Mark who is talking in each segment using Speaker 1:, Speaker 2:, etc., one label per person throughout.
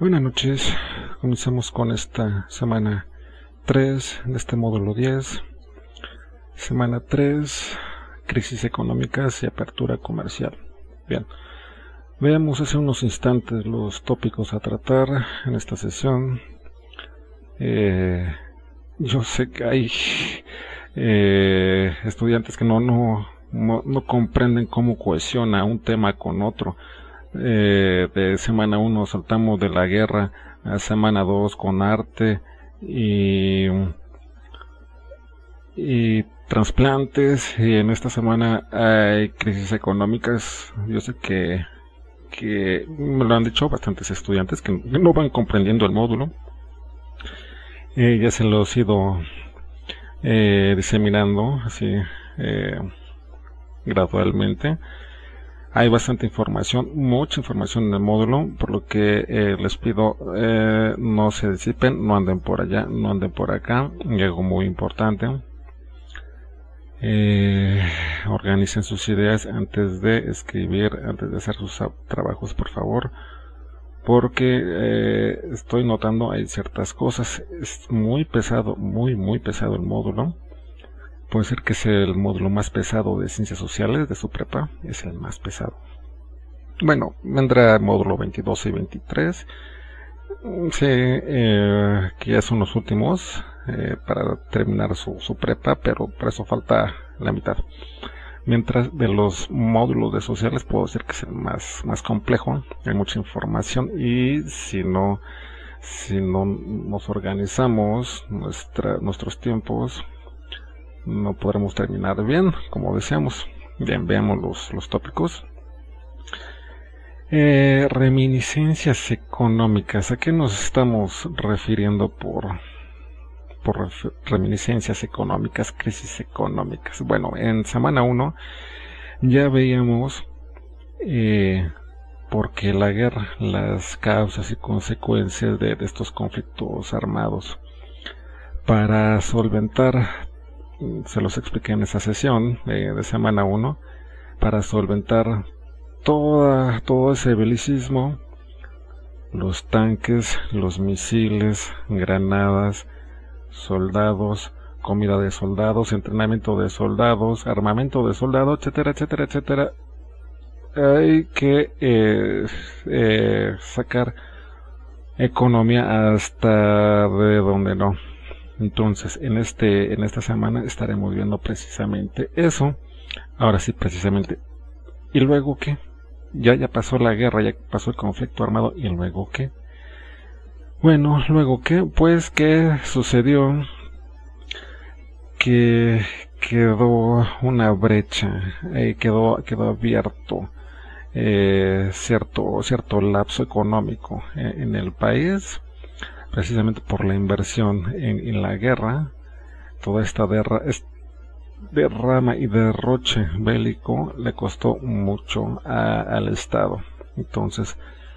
Speaker 1: Buenas noches, comenzamos con esta semana 3 de este módulo 10. Semana 3, crisis económicas y apertura comercial. Bien, veamos hace unos instantes los tópicos a tratar en esta sesión. Yo sé que hay estudiantes que no comprenden cómo cohesiona un tema con otro. De semana 1 saltamos de la guerra a semana 2 con arte y trasplantes, y en esta semana hay crisis económicas. Yo sé que me lo han dicho bastantes estudiantes que no van comprendiendo el módulo. Ya se los he ido diseminando así gradualmente. Hay bastante información, mucha información en el módulo, por lo que les pido no se disipen, no anden por allá, no anden por acá. Y algo muy importante, organicen sus ideas antes de escribir, antes de hacer sus trabajos, por favor, porque estoy notando hay ciertas cosas. Es muy pesado, muy pesado el módulo. Puede ser que sea el módulo más pesado de ciencias sociales de su prepa, es el más pesado. Bueno, vendrá el módulo 22 y 23, sí, que ya son los últimos para terminar su prepa, pero para eso falta la mitad. Mientras de los módulos de sociales puedo decir que es el más complejo, hay mucha información, y si no nos organizamos nuestros tiempos, no podremos terminar bien, como deseamos. Bien, veamos los tópicos. Reminiscencias económicas. ¿A qué nos estamos refiriendo por reminiscencias económicas, crisis económicas? Bueno, en semana 1 ya veíamos por qué la guerra, las causas y consecuencias de estos conflictos armados. Para solventar, se los expliqué en esa sesión de semana 1, para solventar todo ese belicismo, los tanques, los misiles, granadas, soldados, comida de soldados, entrenamiento de soldados, armamento de soldados, etcétera, etcétera, etcétera, hay que sacar economía hasta de donde no. Entonces, en esta semana estaremos viendo precisamente eso. Ahora sí, precisamente. ¿Y luego qué? Ya pasó la guerra, ya pasó el conflicto armado. ¿Y luego qué? Bueno, ¿luego qué? Pues, ¿qué sucedió? Que quedó una brecha, quedó abierto cierto lapso económico en el país, precisamente por la inversión en la guerra. Toda esta derrama y derroche bélico le costó mucho al Estado. Entonces,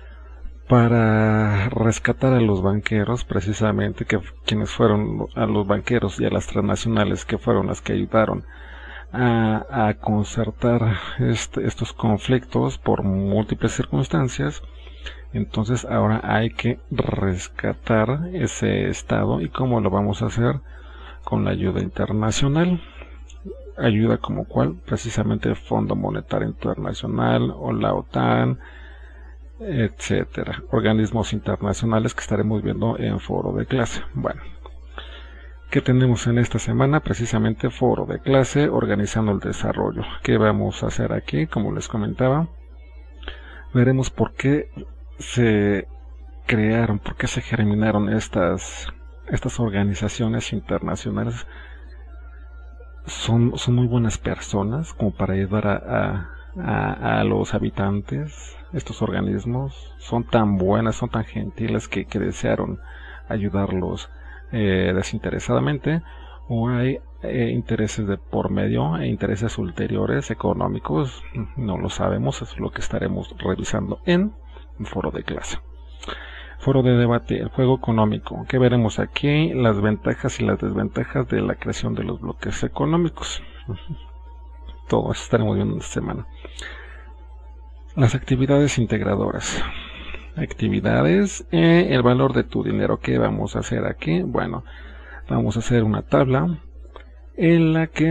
Speaker 1: para rescatar a los banqueros, precisamente, quienes fueron a los banqueros y a las transnacionales, que fueron las que ayudaron a concertar estos conflictos por múltiples circunstancias, entonces ahora hay que rescatar ese estado. ¿Y cómo lo vamos a hacer? Con la ayuda internacional. Ayuda como cuál, precisamente el Fondo Monetario Internacional o la OTAN, etcétera, organismos internacionales que estaremos viendo en foro de clase. Bueno, ¿qué tenemos en esta semana? Precisamente foro de clase, organizando el desarrollo. ¿Qué vamos a hacer aquí? Como les comentaba, veremos por qué se crearon, por qué se germinaron estas organizaciones internacionales. Son muy buenas personas como para ayudar a los habitantes. Estos organismos son tan buenas, son tan gentiles que desearon ayudarlos desinteresadamente, o hay intereses de por medio e intereses ulteriores económicos. No lo sabemos, es lo que estaremos revisando en foro de clase. Foro de debate, el juego económico. ¿Qué veremos aquí? Las ventajas y las desventajas de la creación de los bloques económicos. Todo eso estaremos viendo esta semana. Las actividades integradoras. actividades. El valor de tu dinero. ¿Qué vamos a hacer aquí? Bueno, vamos a hacer una tabla en la que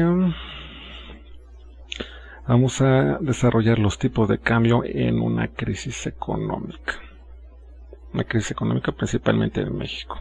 Speaker 1: vamos a desarrollar los tipos de cambio en una crisis económica. Una crisis económica principalmente en México.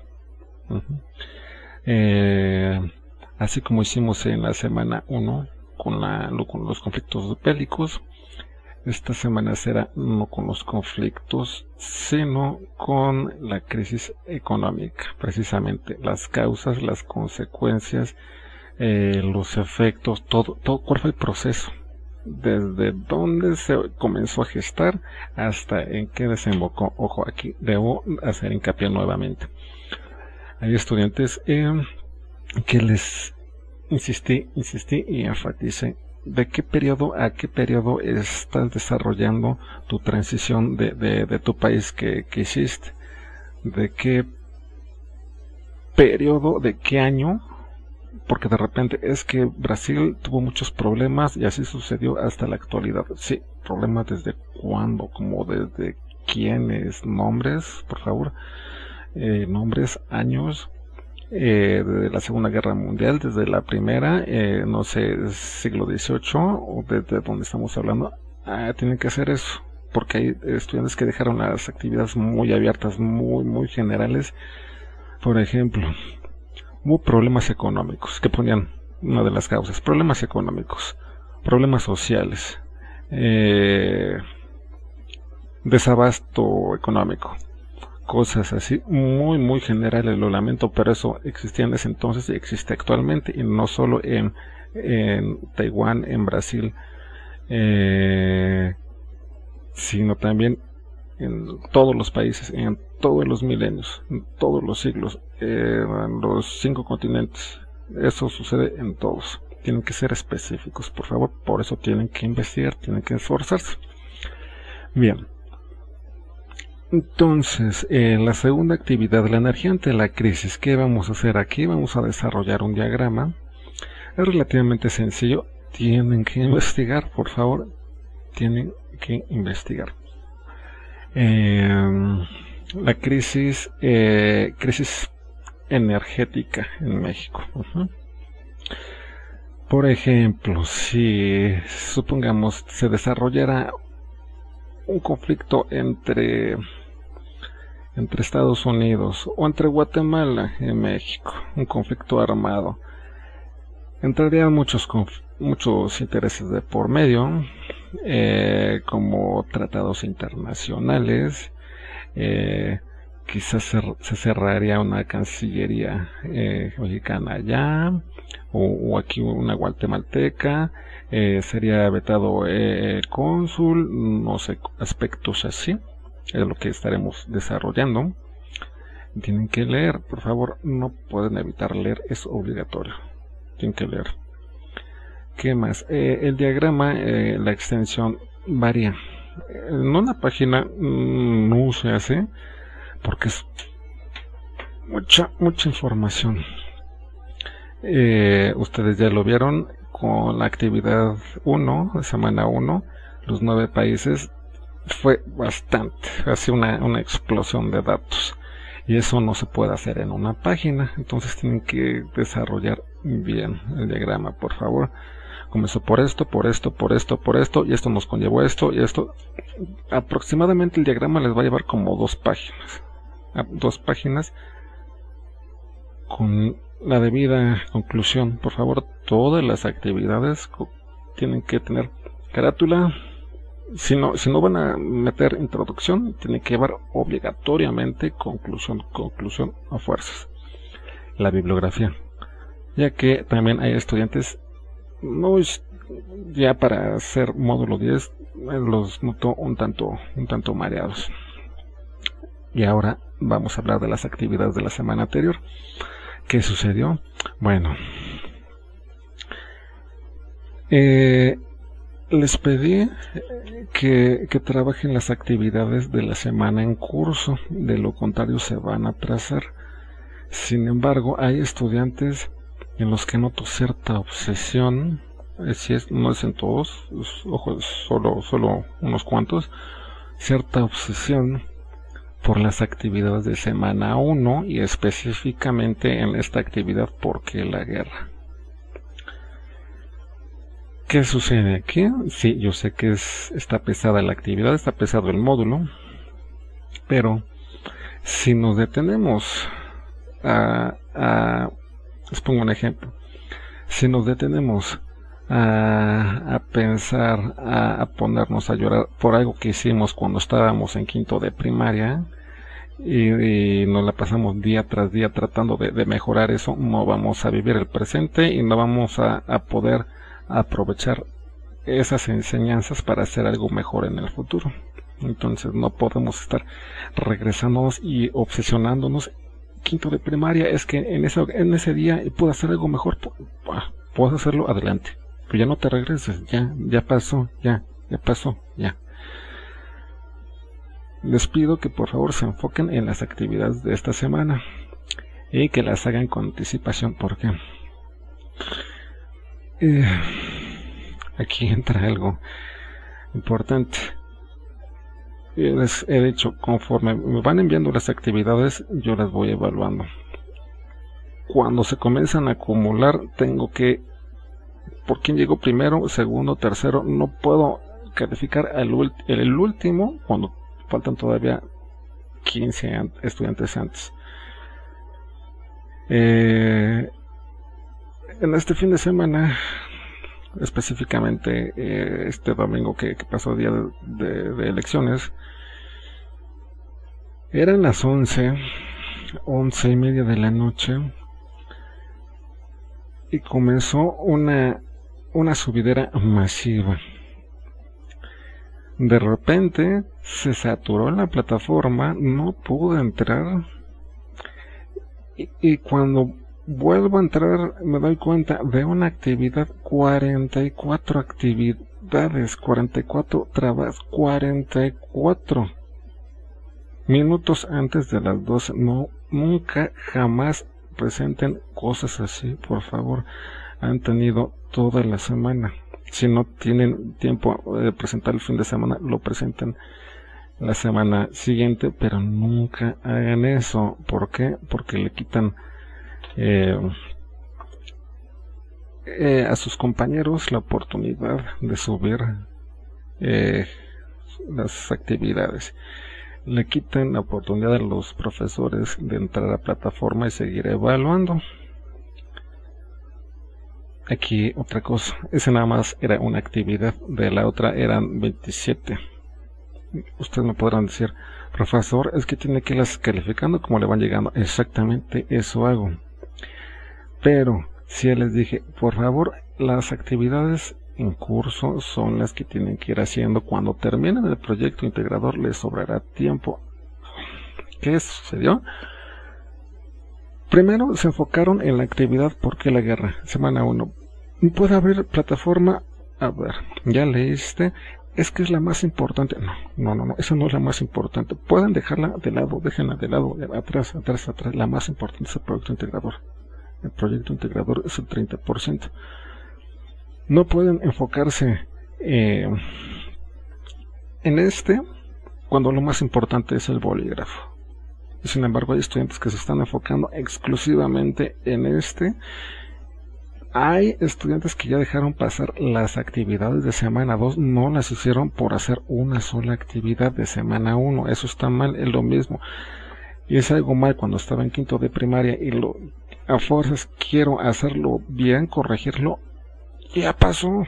Speaker 1: Así como hicimos en la semana 1 con los conflictos bélicos, esta semana será no con los conflictos, sino con la crisis económica. Precisamente las causas, las consecuencias, los efectos, todo, cuál fue el proceso, desde dónde se comenzó a gestar hasta en qué desembocó. Ojo, aquí debo hacer hincapié nuevamente. Hay estudiantes que les insistí y enfaticé de qué periodo a qué periodo estás desarrollando tu transición de tu país que hiciste, de qué periodo, de qué año, porque de repente es que Brasil tuvo muchos problemas y así sucedió hasta la actualidad. Sí, problemas desde cuándo, como desde quiénes, nombres, por favor, nombres, años, de la Segunda Guerra Mundial, desde la Primera, no sé, siglo XVIII, o desde donde estamos hablando. Tienen que hacer eso, porque hay estudiantes que dejaron las actividades muy abiertas, muy generales. Por ejemplo, hubo problemas económicos, que ponían una de las causas, problemas económicos, problemas sociales, desabasto económico, cosas así, muy generales, lo lamento, pero eso existía en ese entonces y existe actualmente, y no solo en Taiwán, en Brasil, sino también en todos los países, en todos los milenios, en todos los siglos, en los 5 continentes. Eso sucede en todos. Tienen que ser específicos, por favor, por eso tienen que investigar, tienen que esforzarse. Bien. Entonces, la segunda actividad, la energía ante la crisis. ¿Qué vamos a hacer aquí? Vamos a desarrollar un diagrama. Es relativamente sencillo. Tienen que investigar, por favor. Tienen que investigar. La crisis energética en México. Por ejemplo, si supongamos se desarrollara un conflicto entre Estados Unidos o entre Guatemala y México, un conflicto armado, entrarían muchos intereses de por medio, como tratados internacionales, quizás se cerraría una cancillería mexicana allá, o aquí una guatemalteca, sería vetado el cónsul, no sé, aspectos así. Es lo que estaremos desarrollando. Tienen que leer, por favor, no pueden evitar leer, es obligatorio. Tienen que leer. ¿Qué más? El diagrama, la extensión varía. En una página no se hace porque es mucha información. Ustedes ya lo vieron con la actividad 1, de semana 1, los 9 países. Fue bastante, así una explosión de datos, y eso no se puede hacer en una página. Entonces tienen que desarrollar bien el diagrama, por favor. Comenzó por esto, y esto nos conllevó esto, y esto. Aproximadamente el diagrama les va a llevar como 2 páginas. 2 páginas con la debida conclusión. Por favor, todas las actividades tienen que tener carátula. Si no van a meter introducción, tienen que llevar obligatoriamente conclusión a fuerzas. La bibliografía, ya que también hay estudiantes, no es ya para hacer módulo 10, los noto un tanto mareados. Y ahora vamos a hablar de las actividades de la semana anterior. ¿Qué sucedió? Bueno, les pedí que trabajen las actividades de la semana en curso, de lo contrario se van a atrasar. Sin embargo, hay estudiantes en los que noto cierta obsesión, no es en todos, ojo, solo unos cuantos, cierta obsesión por las actividades de semana 1 y específicamente en esta actividad ¿por qué la guerra? ¿Qué sucede aquí? Sí, yo sé que está pesada la actividad, está pesado el módulo, pero si nos detenemos les pongo un ejemplo, si nos detenemos a pensar, a ponernos a llorar por algo que hicimos cuando estábamos en quinto de primaria y nos la pasamos día tras día tratando de mejorar eso, no vamos a vivir el presente y no vamos a poder aprovechar esas enseñanzas para hacer algo mejor en el futuro. Entonces no podemos estar regresándonos y obsesionándonos. Quinto de primaria, es que en ese día puedo hacer algo mejor, puedo hacerlo, adelante, pero ya no te regreses, ya pasó, ya pasó. Les pido que por favor se enfoquen en las actividades de esta semana y que las hagan con anticipación, porque aquí entra algo importante. Les he dicho, conforme me van enviando las actividades, yo las voy evaluando. Cuando se comienzan a acumular, tengo que, por quién llegó primero, segundo, tercero, no puedo calificar el último cuando faltan todavía 15 estudiantes antes. En este fin de semana, específicamente este domingo que pasó día de elecciones, eran las 11:30 de la noche y comenzó una subidera masiva. De repente se saturó la plataforma, no pude entrar y cuando vuelvo a entrar me doy cuenta de una actividad, 44 actividades, 44 trabas, 44 minutos antes de las 12. No, nunca, jamás presenten cosas así, por favor. Han tenido toda la semana. Si no tienen tiempo de presentar el fin de semana, lo presenten la semana siguiente, pero nunca hagan eso. ¿Por qué? Porque le quitan a sus compañeros la oportunidad de subir las actividades. Le quitan la oportunidad a los profesores de entrar a la plataforma y seguir evaluando. Aquí otra cosa, esa nada más era una actividad, de la otra eran 27. Ustedes me podrán decir, profesor, es que tiene que irlas calificando como le van llegando. Exactamente eso hago. Pero si les dije, por favor, las actividades en curso son las que tienen que ir haciendo. Cuando terminen el proyecto integrador les sobrará tiempo. ¿Qué sucedió? Primero se enfocaron en la actividad ¿por qué la guerra? Semana 1. ¿Puede abrir plataforma? A ver, ¿ya leíste? Es que es la más importante. No, esa no es la más importante. Pueden dejarla de lado, déjenla de lado, atrás. La más importante es el proyecto integrador. El proyecto integrador es el 30%. No pueden enfocarse en cuando lo más importante es el bolígrafo. Sin embargo, hay estudiantes que se están enfocando exclusivamente en Hay estudiantes que ya dejaron pasar las actividades de semana 2, no las hicieron por hacer una sola actividad de semana 1. Eso está mal, es lo mismo. Y es algo mal cuando estaba en quinto de primaria y a fuerzas quiero hacerlo bien, corregirlo. Ya pasó.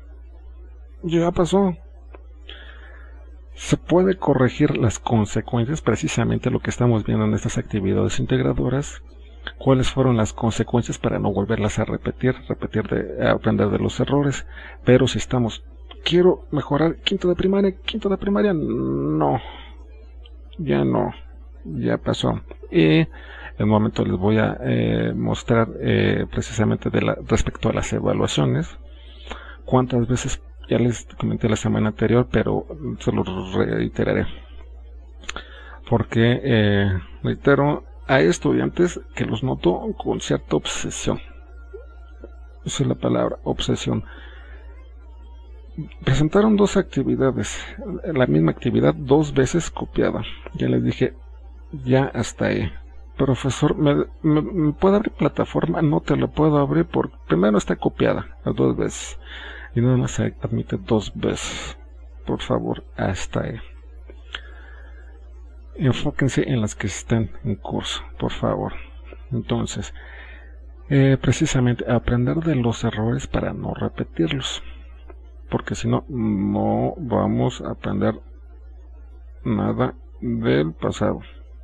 Speaker 1: Se puede corregir las consecuencias, precisamente lo que estamos viendo en estas actividades integradoras. ¿Cuáles fueron las consecuencias para no volverlas a repetir, aprender de los errores? Pero si quiero mejorar quinto de primaria, no, ya pasó. Y en un momento les voy a mostrar precisamente respecto a las evaluaciones, cuántas veces. Ya les comenté la semana anterior, pero se lo reiteraré. Porque, reitero, hay estudiantes que los noto con cierta obsesión. Esa es la palabra, obsesión. presentaron dos actividades, la misma actividad dos veces copiada. Ya les dije, ya hasta ahí. Profesor, ¿me puede abrir plataforma? No te la puedo abrir porque primero está copiada las dos veces y nada más se admite dos veces. Por favor, hasta ahí. Enfóquense en las que estén en curso, por favor. Entonces, precisamente aprender de los errores para no repetirlos, porque si no, no vamos a aprender nada del pasado.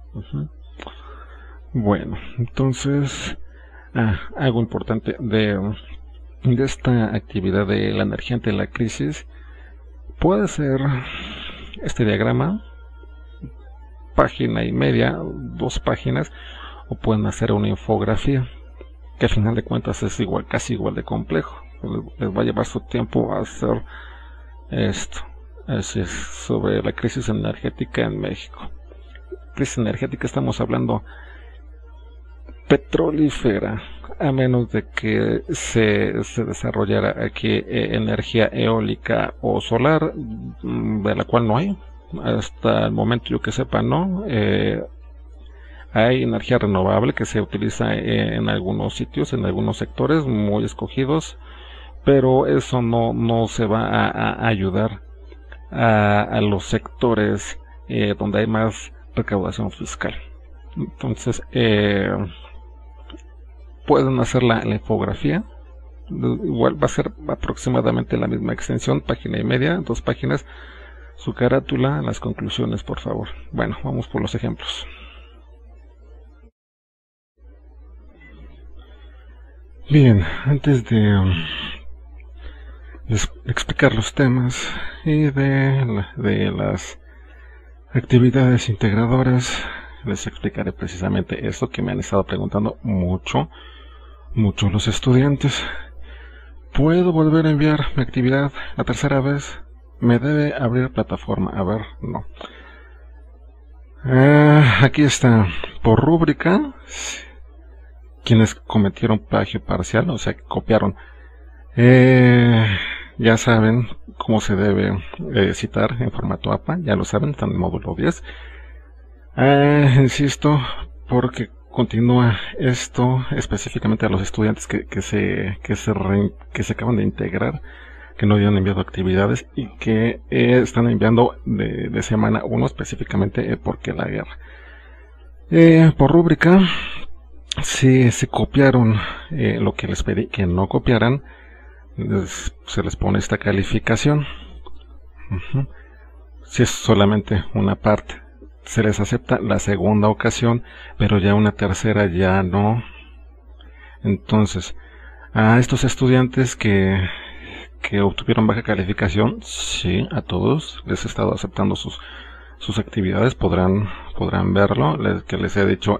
Speaker 1: Bueno, entonces, algo importante de esta actividad de la energía ante la crisis puede ser este diagrama, página y media, 2 páginas, o pueden hacer una infografía, que al final de cuentas es igual, casi igual de complejo. Les va a llevar su tiempo a hacer esto. Así es, sobre la crisis energética en México. Crisis energética, estamos hablando petrolífera, a menos de que se desarrollara aquí energía eólica o solar, de la cual no hay. Hasta el momento, yo que sepa, no. Hay energía renovable que se utiliza en algunos sitios, en algunos sectores muy escogidos, pero eso no se va a ayudar a los sectores donde hay más recaudación fiscal. Entonces, pueden hacer la infografía. Igual va a ser aproximadamente la misma extensión, página y media, 2 páginas. Su carátula, las conclusiones, por favor. Bueno, vamos por los ejemplos. Bien, antes de explicar los temas y de las actividades integradoras, les explicaré precisamente esto que me han estado preguntando mucho los estudiantes. ¿Puedo volver a enviar mi actividad la tercera vez? ¿Me debe abrir plataforma? A ver, no. Aquí está, por rúbrica, quienes cometieron plagio parcial, o sea, que copiaron. Ya saben cómo se debe citar en formato APA, ya lo saben, están en el módulo 10. Insisto, porque continúa esto específicamente a los estudiantes que se acaban de integrar, que no habían enviado actividades y que están enviando de semana 1 específicamente porque la guerra. Por rúbrica, si se copiaron lo que les pedí que no copiaran, se les pone esta calificación. Si es solamente una parte, se les acepta la segunda ocasión, pero ya una tercera ya no. Entonces, a estos estudiantes que obtuvieron baja calificación, sí, a todos les he estado aceptando sus actividades, podrán verlo, que les he dicho,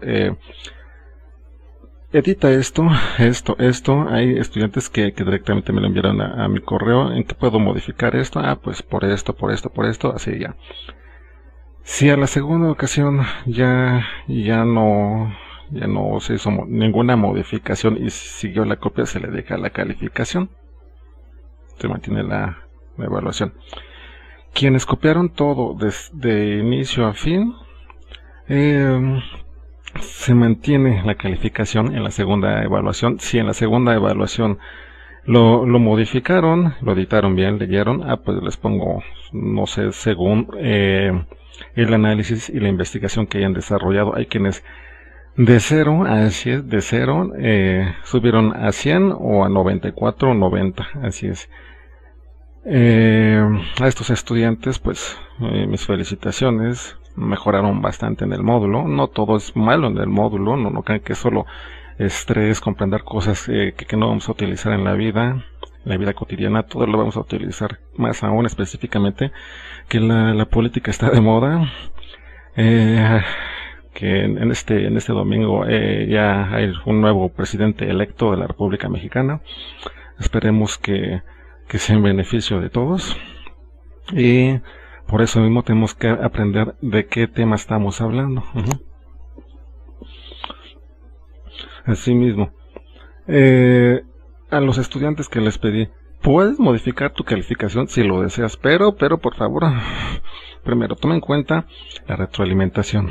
Speaker 1: edita esto, hay estudiantes que directamente me lo enviaron a mi correo, ¿en qué puedo modificar esto? Pues por esto, así ya. Si a la segunda ocasión ya no se hizo ninguna modificación y siguió la copia, se le deja la calificación, se mantiene la evaluación. Quienes copiaron todo desde inicio a fin, se mantiene la calificación en la segunda evaluación. Si en la segunda evaluación lo modificaron, lo editaron bien, leyeron, pues les pongo, no sé, según el análisis y la investigación que hayan desarrollado. Hay quienes de 0, así es, de 0 subieron a 100 o a 94 o 90, así es. A estos estudiantes, pues mis felicitaciones, mejoraron bastante en el módulo. No todo es malo en el módulo, no crean que solo estrés, comprender cosas que no vamos a utilizar en la vida cotidiana, todo lo vamos a utilizar, más aún específicamente que la política está de moda, que en este domingo ya hay un nuevo presidente electo de la República Mexicana. Esperemos que sea en beneficio de todos, y por eso mismo tenemos que aprender de qué tema estamos hablando. Asimismo, a los estudiantes que les pedí Puedes modificar tu calificación si lo deseas, pero por favor, primero toma en cuenta la retroalimentación.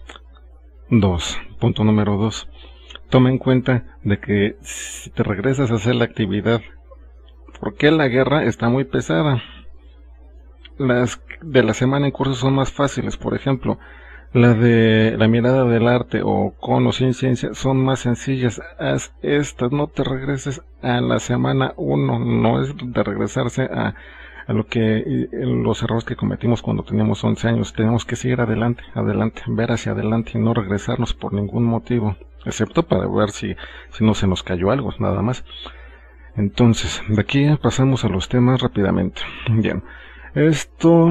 Speaker 1: Punto número 2. Toma en cuenta de que si te regresas a hacer la actividad, porque la guerra está muy pesada. Las de la semana en curso son más fáciles, por ejemplo, la de la mirada del arte o con o sin ciencia son más sencillas. Haz estas, no te regreses a la semana 1, no es de regresarse a lo que los errores que cometimos cuando teníamos 11 años. Tenemos que seguir adelante, ver hacia adelante y no regresarnos por ningún motivo, excepto para ver si no se nos cayó algo, nada más. Entonces, de aquí pasamos a los temas rápidamente. Bien, esto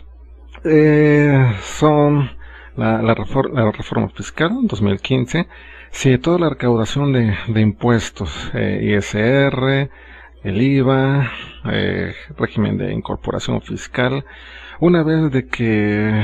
Speaker 1: son la reforma fiscal 2015. Sí, toda la recaudación de impuestos, ISR, el IVA, régimen de incorporación fiscal. Una vez de que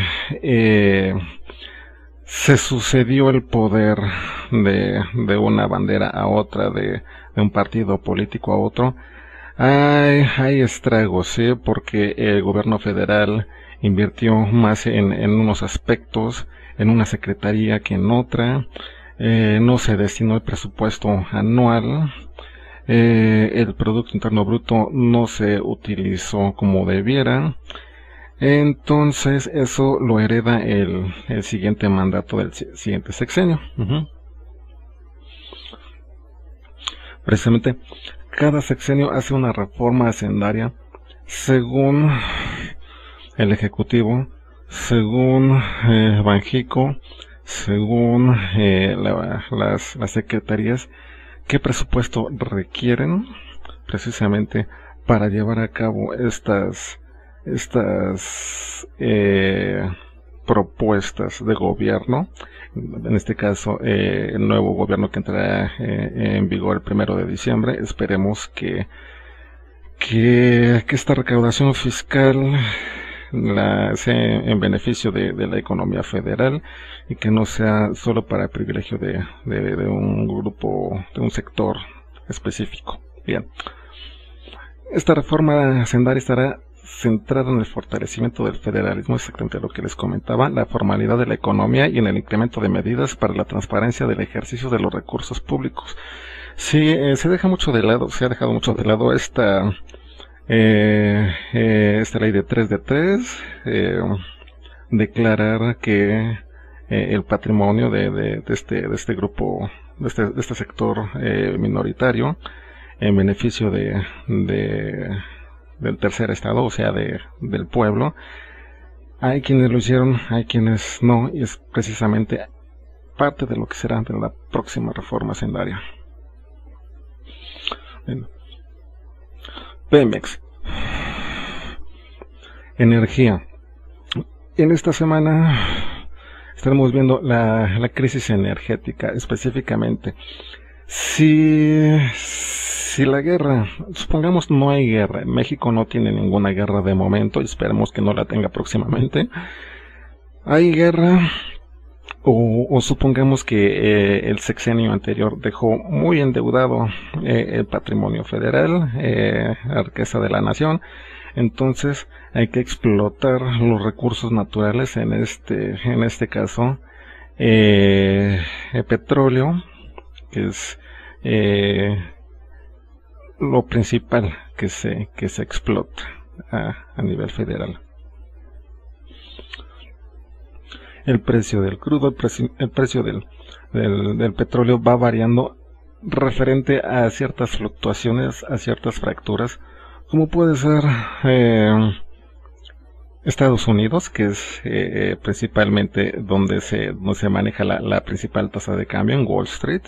Speaker 1: se sucedió el poder de una bandera a otra, de un partido político a otro, hay estragos, ¿sí? Porque el gobierno federal invirtió más en unos aspectos, en una secretaría que en otra, no se destinó el presupuesto anual, el Producto Interno Bruto no se utilizó como debiera. Entonces eso lo hereda el siguiente mandato del siguiente sexenio. Precisamente cada sexenio hace una reforma hacendaria según el Ejecutivo, según Banjico, según las secretarías, qué presupuesto requieren precisamente para llevar a cabo estas propuestas de gobierno. En este caso, el nuevo gobierno que entrará en vigor el 1 de diciembre. Esperemos que esta recaudación fiscal sea en beneficio de la economía federal y que no sea solo para el privilegio de un grupo, de un sector específico. Bien, esta reforma hacendaria estará centrada en el fortalecimiento del federalismo, exactamente lo que les comentaba, la formalidad de la economía y en el incremento de medidas para la transparencia del ejercicio de los recursos públicos. Sí, se ha dejado mucho de lado esta ley de 3 de 3, declarar que el patrimonio de este grupo, de este sector minoritario, en beneficio del tercer estado, o sea, del pueblo. Hay quienes lo hicieron, hay quienes no, y es precisamente parte de lo que será de la próxima reforma hacendaria. Bueno. Pemex. Energía. En esta semana estaremos viendo la crisis energética, específicamente. Si la guerra, supongamos no hay guerra, México no tiene ninguna guerra de momento y esperemos que no la tenga próximamente. Hay guerra, o supongamos que el sexenio anterior dejó muy endeudado el patrimonio federal, la riqueza de la nación. Entonces hay que explotar los recursos naturales, en este caso el petróleo, que es lo principal que se explota a nivel federal. El precio del crudo, el precio del petróleo va variando referente a ciertas fluctuaciones, a ciertas fracturas, como puede ser Estados Unidos, que es principalmente donde se maneja la principal tasa de cambio, en Wall Street.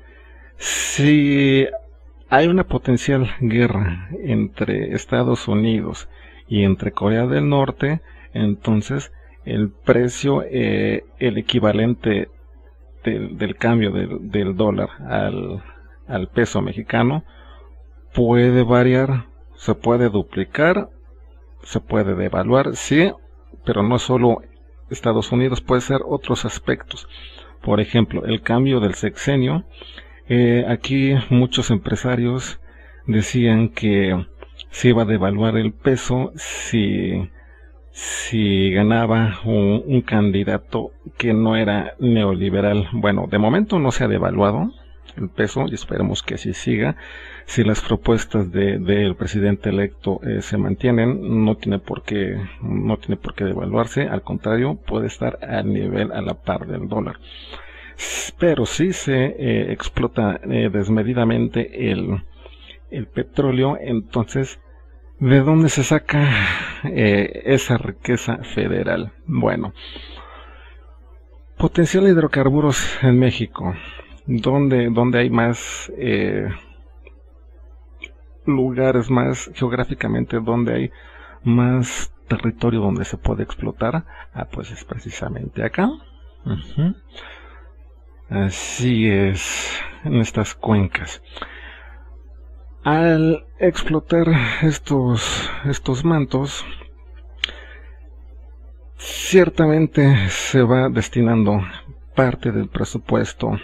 Speaker 1: Si hay una potencial guerra entre Estados Unidos y entre Corea del Norte, entonces el precio, el equivalente del cambio del dólar al peso mexicano puede variar, se puede duplicar, se puede devaluar, sí, pero no solo Estados Unidos, puede ser otros aspectos. Por ejemplo, el cambio del sexenio. Aquí muchos empresarios decían que se iba a devaluar el peso si ganaba un candidato que no era neoliberal. Bueno, de momento no se ha devaluado el peso y esperemos que así siga. Si las propuestas del presidente electo se mantienen, no tiene por qué devaluarse, al contrario, puede estar a la par del dólar. Pero si se explota desmedidamente el petróleo, entonces, ¿de dónde se saca esa riqueza federal? Bueno, potencial de hidrocarburos en México. ¿Dónde hay más lugares, más geográficamente, donde hay más territorio donde se puede explotar? Pues es precisamente acá. Así es, en estas cuencas. Al explotar estos mantos, ciertamente se va destinando parte del presupuesto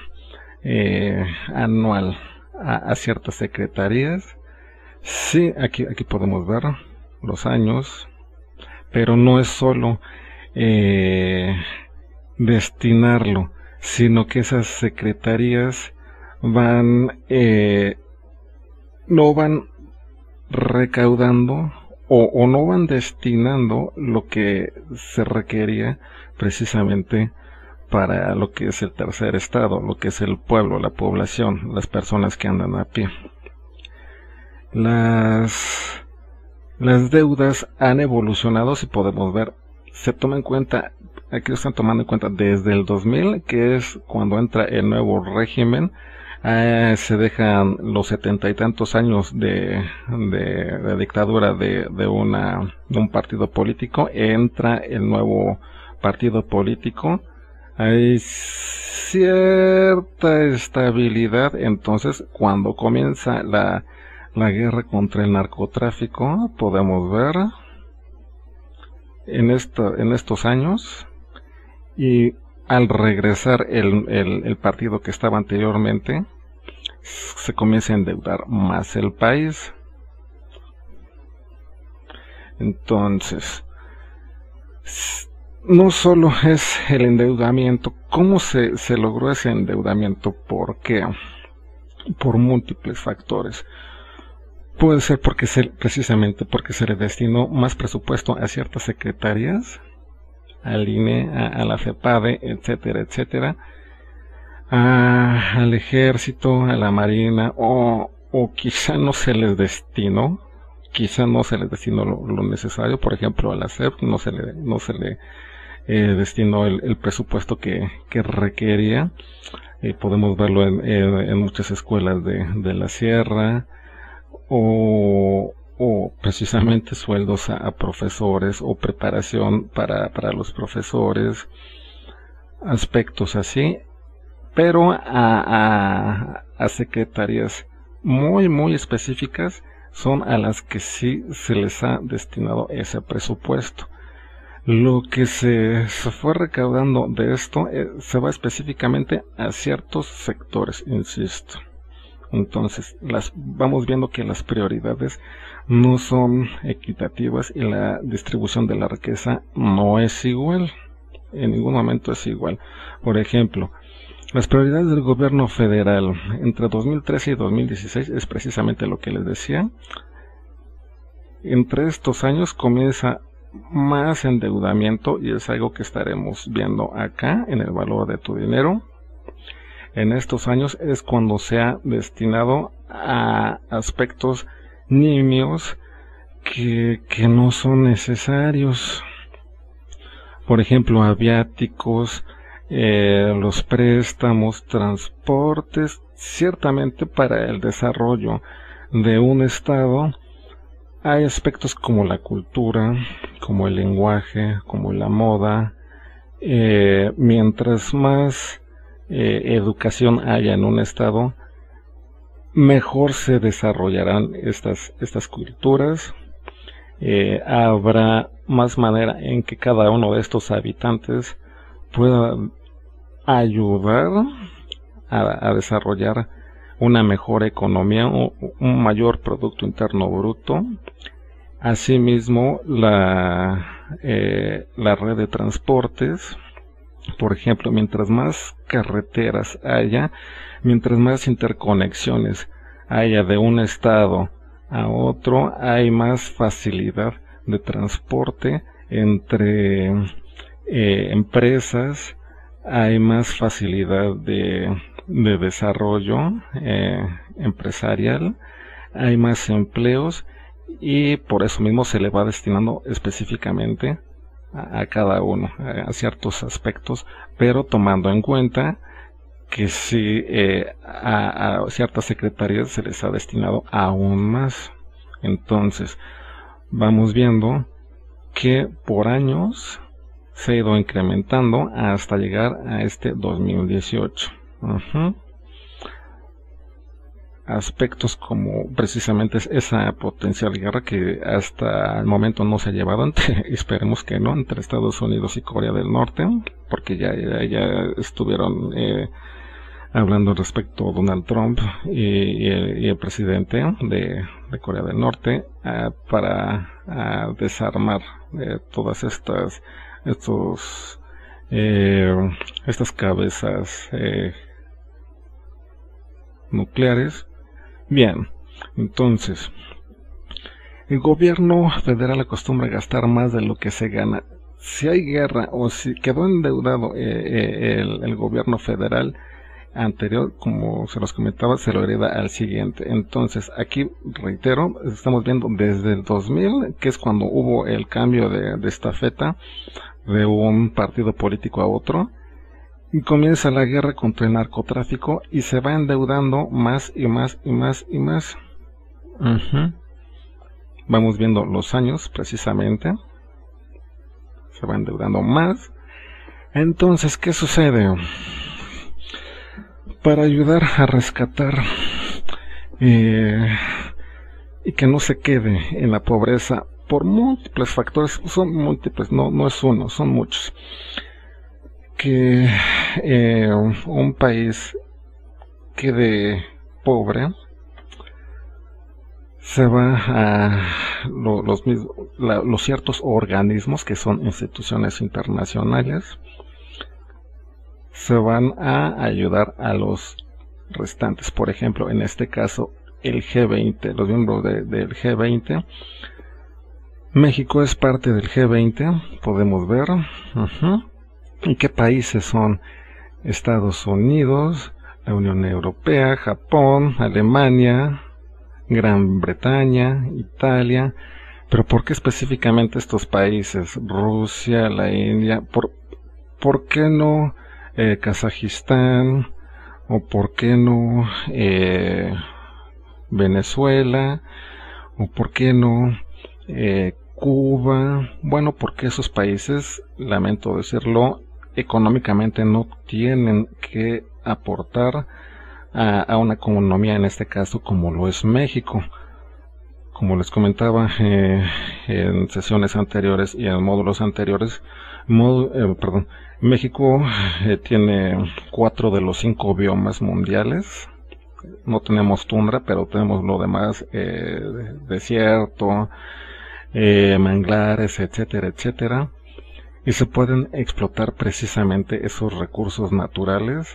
Speaker 1: anual a ciertas secretarías. Sí, aquí podemos ver los años, pero no es solo destinarlo, sino que esas secretarías no van recaudando o no van destinando lo que se requería precisamente para lo que es el tercer estado, lo que es el pueblo, la población, las personas que andan a pie. Las deudas han evolucionado, si podemos ver, se toma en cuenta, aquí lo están tomando en cuenta desde el 2000, que es cuando entra el nuevo régimen. Se dejan los 70 y tantos años de dictadura de un partido político, entra el nuevo partido político, hay cierta estabilidad. Entonces, cuando comienza la guerra contra el narcotráfico, podemos ver en estos años, y al regresar el partido que estaba anteriormente, se comienza a endeudar más el país. Entonces, no solo es el endeudamiento. ¿Cómo se logró ese endeudamiento? ¿Por qué? Por múltiples factores. Puede ser precisamente porque se le destinó más presupuesto a ciertas secretarías, al INE, a la FEPADE, etcétera, etcétera, al ejército, a la marina, o quizá no se les destinó, lo necesario. Por ejemplo, a la SEP no se le destinó el presupuesto que requería. Podemos verlo en muchas escuelas de la sierra, o precisamente sueldos a profesores, o preparación para los profesores, aspectos así. Pero a secretarías muy específicas son a las que sí se les ha destinado ese presupuesto. Lo que se fue recaudando de esto se va específicamente a ciertos sectores, insisto. Entonces, vamos viendo que las prioridades no son equitativas y la distribución de la riqueza no es igual. En ningún momento es igual. Por ejemplo, las prioridades del gobierno federal entre 2013 y 2016 es precisamente lo que les decía. Entre estos años comienza más endeudamiento, y es algo que estaremos viendo acá en el valor de tu dinero. En estos años es cuando se ha destinado a aspectos nimios que no son necesarios. Por ejemplo, a viáticos, los préstamos, transportes. Ciertamente para el desarrollo de un estado hay aspectos como la cultura, como el lenguaje, como la moda. Mientras más educación haya en un estado, mejor se desarrollarán estas culturas. Habrá más manera en que cada uno de estos habitantes pueda ayudar a desarrollar una mejor economía, un mayor Producto Interno Bruto. Asimismo, la red de transportes, por ejemplo, mientras más carreteras haya, mientras más interconexiones haya de un estado a otro, hay más facilidad de transporte entre empresas, hay más facilidad de desarrollo empresarial, hay más empleos, y por eso mismo se le va destinando específicamente a cada uno, a ciertos aspectos, pero tomando en cuenta que sí, a ciertas secretarías se les ha destinado aún más. Entonces vamos viendo que por años se ha ido incrementando hasta llegar a este 2018. Aspectos como precisamente esa potencial guerra que hasta el momento no se ha llevado esperemos que no, entre Estados Unidos y Corea del Norte, porque ya estuvieron hablando respecto a Donald Trump y el presidente de Corea del Norte para desarmar todas estas cabezas nucleares. Bien, entonces, el gobierno federal acostumbra a gastar más de lo que se gana. Si hay guerra o si quedó endeudado el gobierno federal anterior, como se los comentaba, se lo hereda al siguiente. Entonces, aquí, reitero, estamos viendo desde el 2000, que es cuando hubo el cambio de estafeta de un partido político a otro, y comienza la guerra contra el narcotráfico y se va endeudando más y más y más y más. Vamos viendo los años precisamente. Se va endeudando más. Entonces, ¿qué sucede? Para ayudar a rescatar y que no se quede en la pobreza por múltiples factores, son múltiples, no es uno, son muchos, que un país quede pobre, se va a los ciertos organismos que son instituciones internacionales, se van a ayudar a los restantes. Por ejemplo, en este caso, el G20, los miembros del G20. México es parte del G20, podemos ver. ¿Y qué países son? Estados Unidos, la Unión Europea, Japón, Alemania, Gran Bretaña, Italia. Pero ¿por qué específicamente estos países? Rusia, la India. ¿Por qué no Kazajistán? ¿O por qué no Venezuela? ¿O por qué no Cuba? Bueno, porque esos países, lamento decirlo, económicamente no tienen que aportar a una economía, en este caso como lo es México. Como les comentaba en sesiones anteriores y en módulos anteriores, México tiene 4 de los 5 biomas mundiales. No tenemos tundra, pero tenemos lo demás, desierto, manglares, etcétera, etcétera. Y se pueden explotar precisamente esos recursos naturales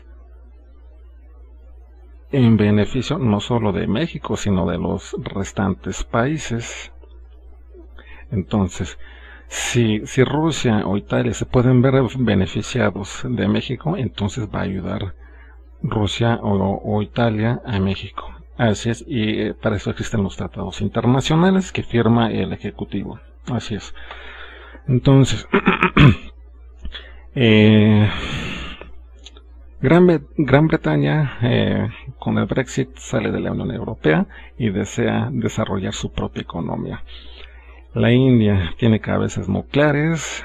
Speaker 1: en beneficio no solo de México, sino de los restantes países. Entonces, si Rusia o Italia se pueden ver beneficiados de México, entonces va a ayudar Rusia o Italia a México. Así es, y para eso existen los tratados internacionales que firma el Ejecutivo. Así es. Entonces, Gran Bretaña con el Brexit sale de la Unión Europea y desea desarrollar su propia economía. La India tiene cabezas nucleares,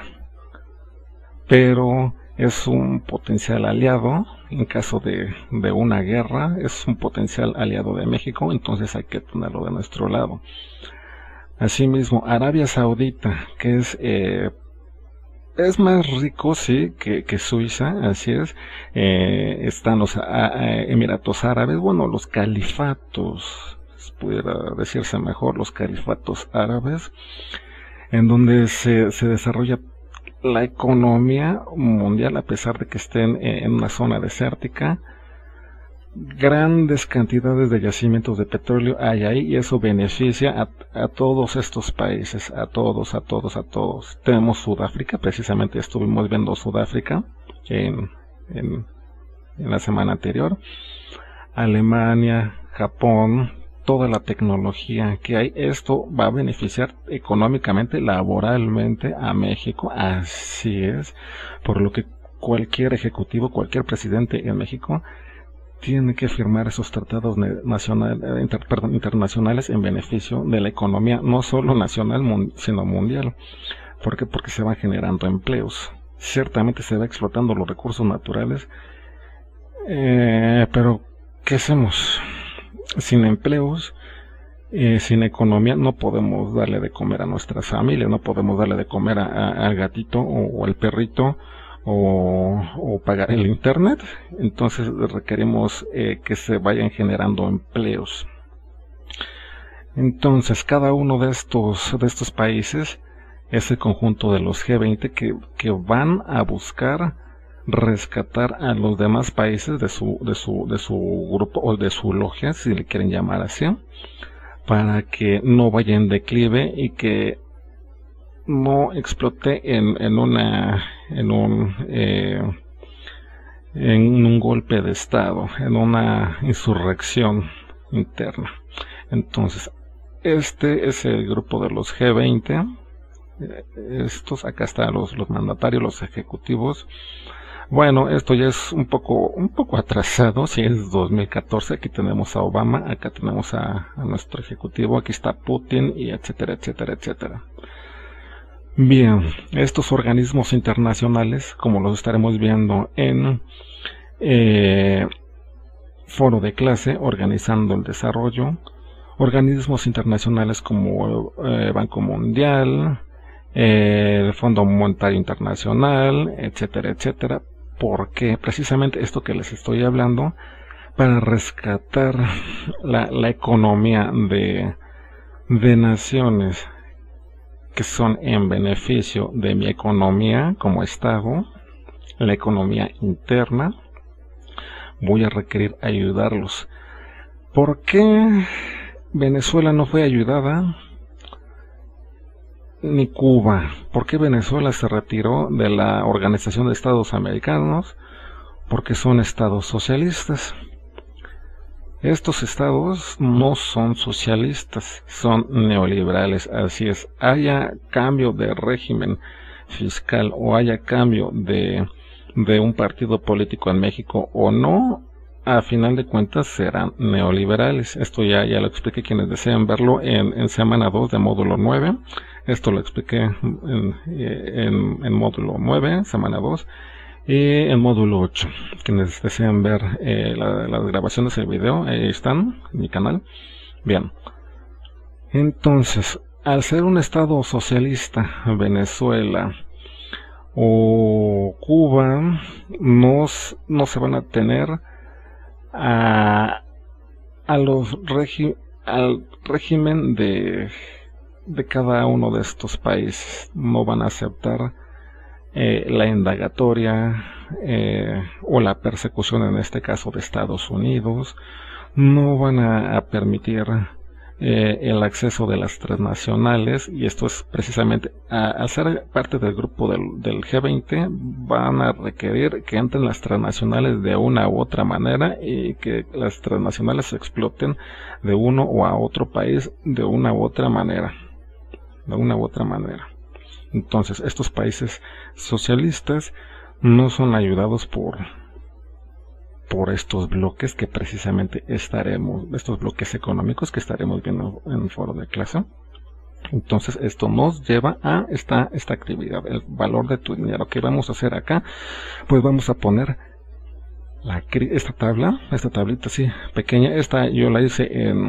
Speaker 1: pero es un potencial aliado en caso de una guerra, es un potencial aliado de México, entonces hay que tenerlo de nuestro lado. Asimismo, Arabia Saudita, que es es más rico, sí, que Suiza, así es. Están los Emiratos Árabes, bueno, los califatos, pudiera decirse mejor, los califatos árabes, en donde se desarrolla la economía mundial, a pesar de que estén en una zona desértica. Grandes cantidades de yacimientos de petróleo hay ahí y eso beneficia a todos estos países, a todos. Tenemos Sudáfrica, precisamente estuvimos viendo Sudáfrica en la semana anterior. Alemania, Japón, toda la tecnología que hay, esto va a beneficiar económicamente, laboralmente a México, así es, por lo que cualquier ejecutivo, cualquier presidente en México tiene que firmar esos tratados internacionales en beneficio de la economía, no solo nacional, sino mundial. ¿Por qué? Porque se van generando empleos. Ciertamente se va explotando los recursos naturales, pero ¿qué hacemos? Sin empleos, sin economía, no podemos darle de comer a nuestras familias, no podemos darle de comer al gatito o al perrito, o pagar el internet. Entonces requerimos que se vayan generando empleos. Entonces cada uno de estos países es el conjunto de los G20 que van a buscar rescatar a los demás países de su grupo o de su logia, si le quieren llamar así, para que no vaya en declive y que no explote en un golpe de estado, en una insurrección interna. Entonces, este es el grupo de los G20. Acá están los mandatarios, los ejecutivos. Bueno, esto ya es un poco atrasado, si es 2014, aquí tenemos a Obama, acá tenemos a nuestro ejecutivo, aquí está Putin, y etcétera. Bien, estos organismos internacionales, como los estaremos viendo en Foro de Clase, Organizando el Desarrollo, organismos internacionales como Banco Mundial, el Fondo Monetario Internacional, etcétera, porque precisamente esto que les estoy hablando, para rescatar la economía de naciones que son en beneficio de mi economía como Estado, la economía interna, voy a requerir ayudarlos. ¿Por qué Venezuela no fue ayudada? Ni Cuba. ¿Por qué Venezuela se retiró de la Organización de Estados Americanos? Porque son estados socialistas. Estos estados no son socialistas, son neoliberales, así es. Haya cambio de régimen fiscal o haya cambio de un partido político en México o no, a final de cuentas serán neoliberales. Esto ya lo expliqué, quienes deseen verlo en semana 2 de módulo 9. Esto lo expliqué en módulo 9, semana 2. Y en módulo 8, quienes deseen ver las grabaciones del video, ahí están en mi canal. Bien, entonces, al ser un estado socialista, Venezuela o Cuba no se van a tener al régimen de cada uno de estos países. No van a aceptar la indagatoria o la persecución, en este caso de Estados Unidos. No van a permitir el acceso de las transnacionales, y esto es precisamente al ser parte del grupo del G20, van a requerir que entren las transnacionales de una u otra manera y que las transnacionales se exploten de uno o a otro país de una u otra manera. Entonces, estos países socialistas no son ayudados por estos bloques que precisamente estos bloques económicos que estaremos viendo en el foro de clase. Entonces, esto nos lleva a esta actividad, el valor de tu dinero. ¿Qué vamos a hacer acá? Pues vamos a poner esta tablita así pequeña. Esta yo la hice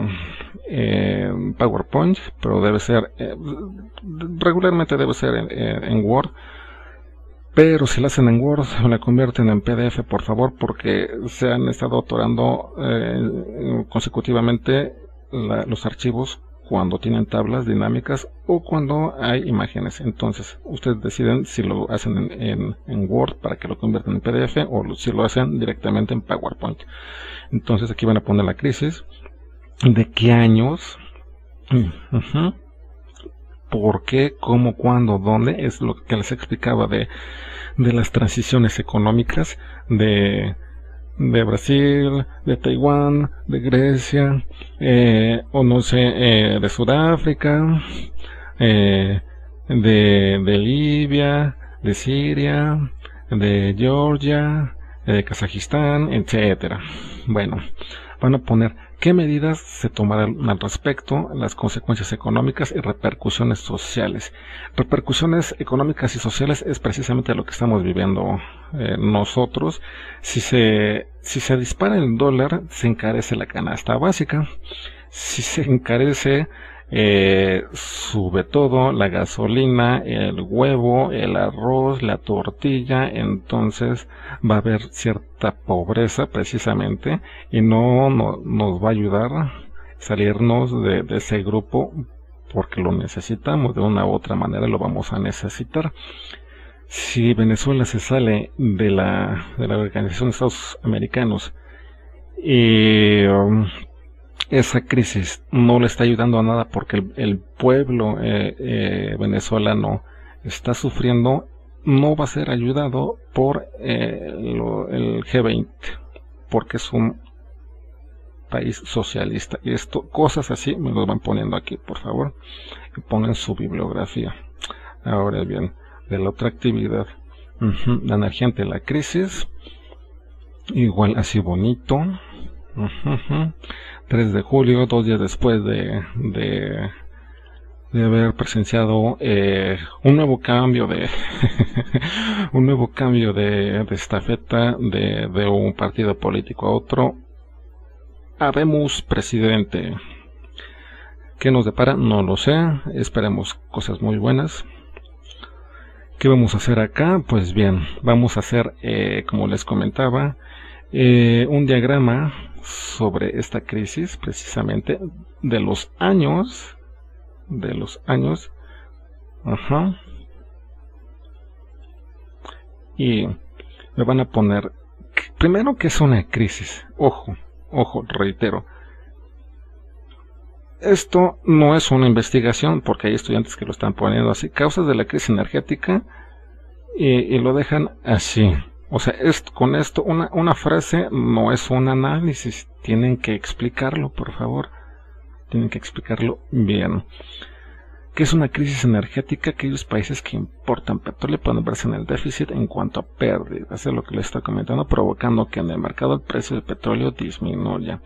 Speaker 1: en PowerPoint, pero regularmente debe ser en Word. Pero si la hacen en Word, la convierten en PDF, por favor, porque se han estado atorando consecutivamente los archivos cuando tienen tablas dinámicas o cuando hay imágenes. Entonces, ustedes deciden si lo hacen en Word para que lo conviertan en PDF o si lo hacen directamente en PowerPoint. Entonces, aquí van a poner la crisis. ¿De qué años? ¿Por qué? ¿Cómo? ¿Cuándo? ¿Dónde? Es lo que les explicaba de las transiciones económicas de Brasil, de Taiwán, de Grecia, o no sé, de Sudáfrica, de Libia, de Siria, de Georgia, de Kazajistán, etcétera. Bueno, van a poner qué medidas se tomarán al respecto, las consecuencias económicas y repercusiones sociales. Repercusiones económicas y sociales es precisamente lo que estamos viviendo nosotros. Si se dispara el dólar, se encarece la canasta básica. Si se encarece, sube todo, la gasolina, el huevo, el arroz, la tortilla. Entonces va a haber cierta pobreza precisamente y no nos va a ayudar a salirnos de ese grupo, porque lo necesitamos, de una u otra manera lo vamos a necesitar. Si Venezuela se sale de la Organización de Estados Americanos y esa crisis no le está ayudando a nada, porque el pueblo venezolano está sufriendo, no va a ser ayudado por el G20, porque es un país socialista. Y esto, cosas así me lo van poniendo aquí, por favor, y pongan su bibliografía. Ahora bien, de la otra actividad, la energía ante la crisis, igual así bonito. 3 de julio, 2 días después de haber presenciado un nuevo cambio de un nuevo cambio de estafeta de un partido político a otro. Habemos presidente. ¿Qué nos depara? No lo sé. Esperemos cosas muy buenas. ¿Qué vamos a hacer acá? Pues bien, vamos a hacer, como les comentaba, un diagrama sobre esta crisis, precisamente de los años, y me van a poner primero que es una crisis. Ojo, reitero, esto no es una investigación, porque hay estudiantes que lo están poniendo así, causas de la crisis energética, y lo dejan así. O sea, con esto, una frase no es un análisis. Tienen que explicarlo, por favor. Tienen que explicarlo bien. ¿Qué es una crisis energética? Aquellos países que importan petróleo pueden verse en el déficit en cuanto a pérdidas. Es lo que les estoy comentando, provocando que en el mercado el precio del petróleo disminuya.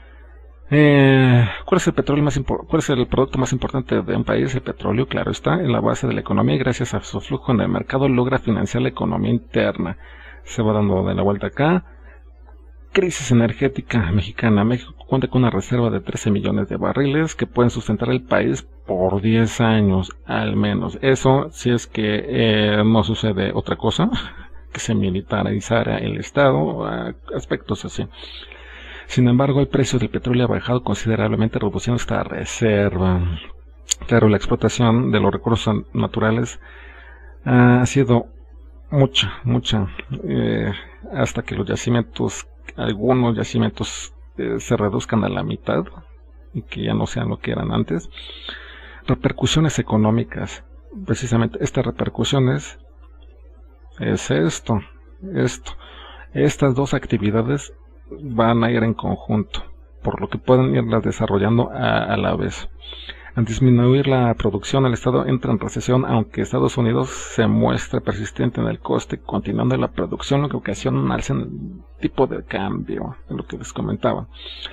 Speaker 1: ¿Cuál es el producto más importante de un país? El petróleo, claro está, en la base de la economía, y gracias a su flujo en el mercado logra financiar la economía interna. Se va dando de la vuelta acá. Crisis energética mexicana. México cuenta con una reserva de 13 millones de barriles que pueden sustentar el país por 10 años al menos. Eso si es que no sucede otra cosa, que se militarizara el Estado, aspectos así. Sin embargo, el precio del petróleo ha bajado considerablemente, reduciendo esta reserva. Claro, la explotación de los recursos naturales ha sido mucha, hasta que los yacimientos, algunos yacimientos se reduzcan a la mitad y que ya no sean lo que eran antes. Repercusiones económicas. Precisamente estas repercusiones es esto. Estas dos actividades van a ir en conjunto, por lo que pueden irlas desarrollando a la vez. Al disminuir la producción, el Estado entra en recesión, aunque Estados Unidos se muestra persistente en el coste, continuando la producción, lo que ocasiona un alza en el tipo de cambio, es lo que les comentaba.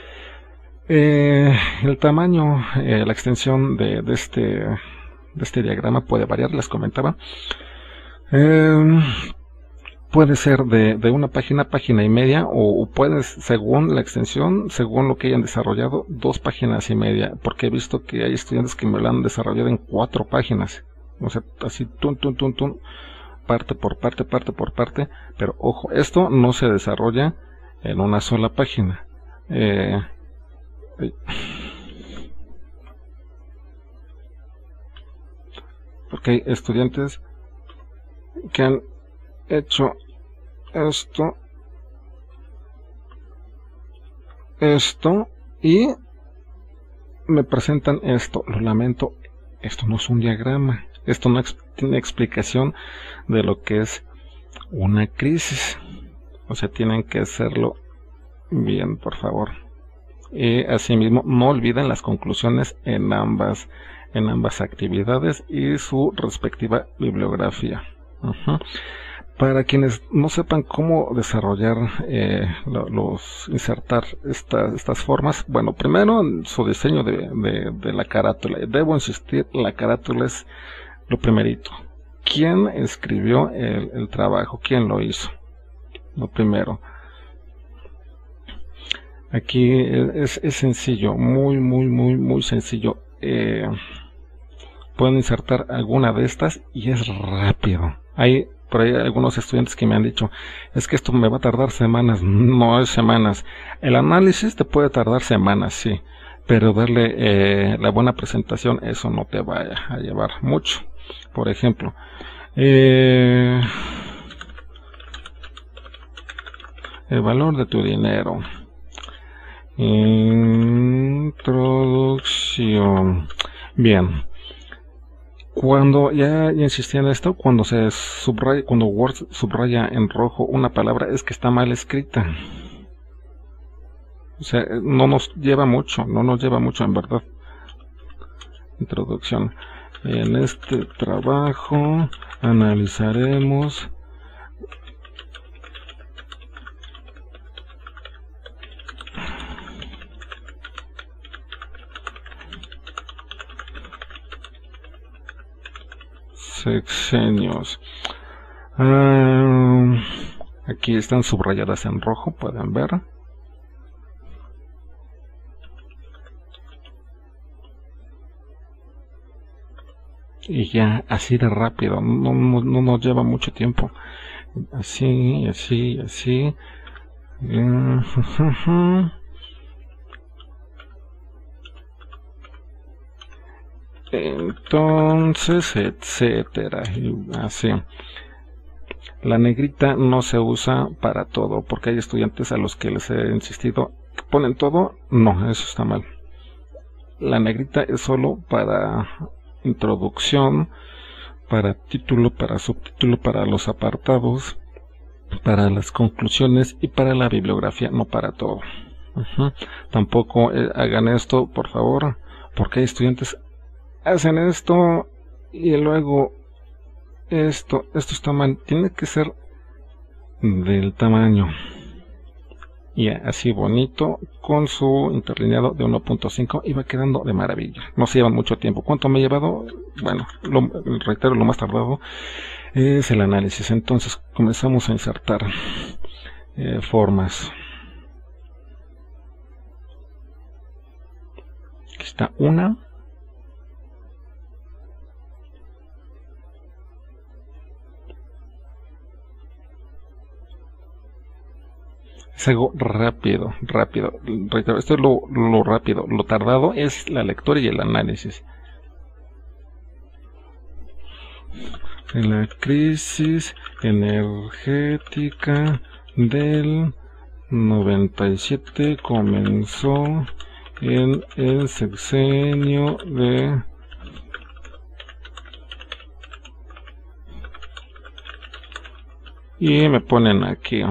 Speaker 1: El tamaño, la extensión de este diagrama puede variar, les comentaba. Puede ser de una página y media, o puede, según la extensión, según lo que hayan desarrollado, 2 páginas y media, porque he visto que hay estudiantes que me lo han desarrollado en 4 páginas. O sea, así, parte por parte, pero ojo, esto no se desarrolla en una sola página. Porque hay estudiantes que han hecho esto y me presentan esto. Lo lamento, esto no es un diagrama, esto no tiene explicación de lo que es una crisis. O sea, tienen que hacerlo bien, por favor. Y asimismo, no olviden las conclusiones en ambas actividades y su respectiva bibliografía. Para quienes no sepan cómo desarrollar, insertar estas formas, bueno, primero su diseño de la carátula. Debo insistir, la carátula es lo primerito. ¿Quién escribió el trabajo? ¿Quién lo hizo? Lo primero. Aquí es sencillo, muy sencillo. Pueden insertar alguna de estas y es rápido. Hay por ahí algunos estudiantes que me han dicho, es que esto me va a tardar semanas. No es semanas. El análisis te puede tardar semanas, sí, pero darle la buena presentación, eso no te vaya a llevar mucho. Por ejemplo, el valor de tu dinero. Introducción. Bien. Cuando ya insistí en esto, cuando se subraya, cuando Word subraya en rojo una palabra, es que está mal escrita. O sea, no nos lleva mucho en verdad. Introducción. En este trabajo analizaremos sexenios. Aquí están subrayadas en rojo, pueden ver. Y ya, así de rápido, no nos lleva mucho tiempo. Así. Entonces, etcétera, y así. La negrita no se usa para todo, porque hay estudiantes a los que les he insistido que ponen todo. No, eso está mal. La negrita es solo para introducción, para título, para subtítulo, para los apartados, para las conclusiones y para la bibliografía, no para todo. Tampoco hagan esto, por favor, porque hay estudiantes hacen esto y luego esto está mal. Tiene que ser del tamaño y así bonito, con su interlineado de 1.5 y va quedando de maravilla. No se llevan mucho tiempo. ¿Cuánto me he llevado? Bueno, reitero, lo más tardado es el análisis. Entonces comenzamos a insertar formas. Aquí está una. Es algo rápido. Reitero, esto es lo rápido. Lo tardado es la lectura y el análisis. La crisis energética del 97 comenzó en el sexenio de y me ponen aquí.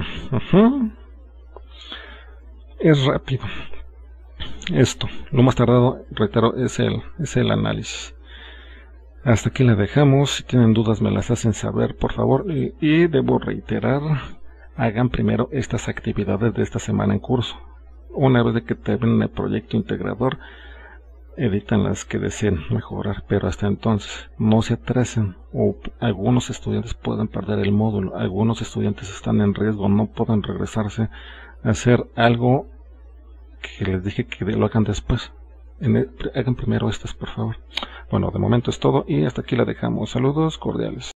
Speaker 1: Es rápido. Esto, lo más tardado, reitero, es el análisis. Hasta aquí la dejamos. Si tienen dudas me las hacen saber, por favor. Y debo reiterar, hagan primero estas actividades de esta semana en curso. Una vez de que terminen el proyecto integrador, editan las que deseen mejorar, pero hasta entonces no se atrasen, o algunos estudiantes pueden perder el módulo, algunos estudiantes están en riesgo, no pueden regresarse a hacer algo que les dije que lo hagan después. Hagan primero estas, por favor. Bueno, de momento es todo y hasta aquí la dejamos. Saludos cordiales.